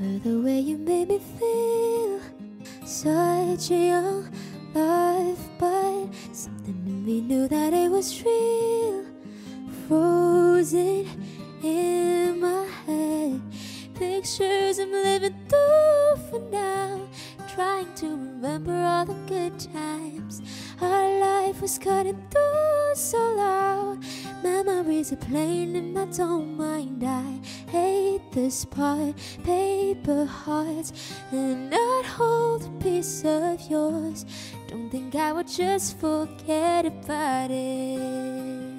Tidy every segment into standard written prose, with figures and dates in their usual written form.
Remember the way you made me feel. Such a young life, but something in me knew that it was real. Frozen in my head, pictures I'm living through for now. Trying to remember all the good times. Our life was cutting through so loud. Memories are playing and I don't mind. I hate this part. Paper hearts, and I'd hold a piece of yours. Don't think I would just forget about it.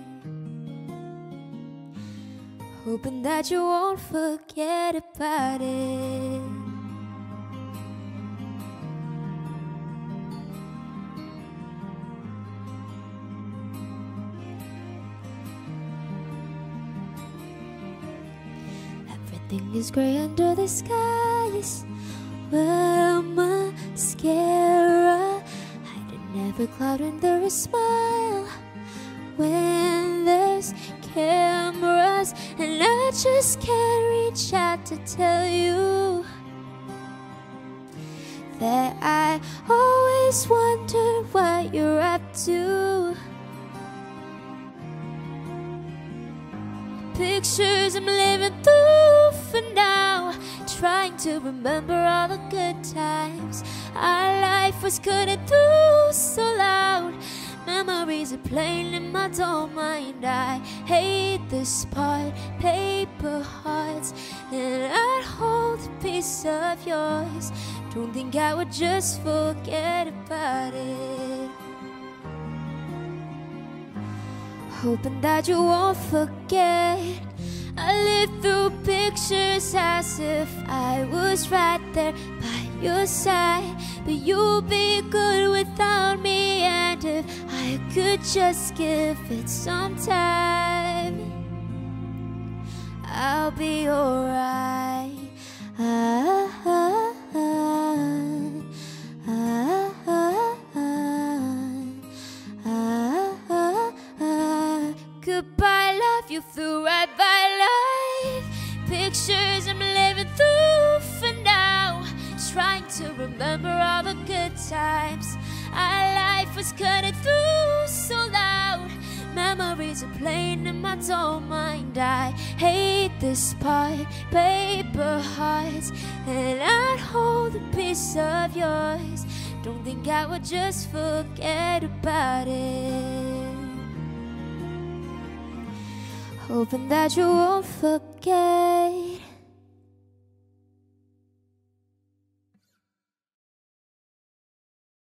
Hoping that you won't forget about it. Everything is grey under the skies. Well, mascara hiding every cloud when there is smile. When there's cameras and I just can't reach out to tell you that I always wonder what you're up to. Pictures I'm living through for now. Trying to remember all the good times. Our life was cutting through so loud. Memories are playing and I don't mind. I hate this part. Paper hearts, and I'd hold a piece of yours. Don't think I would just forget about it. Hoping that you won't forget. I lived through pictures as if I was right there by your side. But you'll be good without me, and if I could just give it some time, I'll be alright. Goodbye, love, you flew right by life. Pictures I'm living through for now. Trying to remember all the good times. Our life was cutting through so loud. Memories are playing and I don't mind. I hate this part. Paper hearts, and I'd hold a piece of yours. Don't think I would just forget about it. Hoping that you won't forget.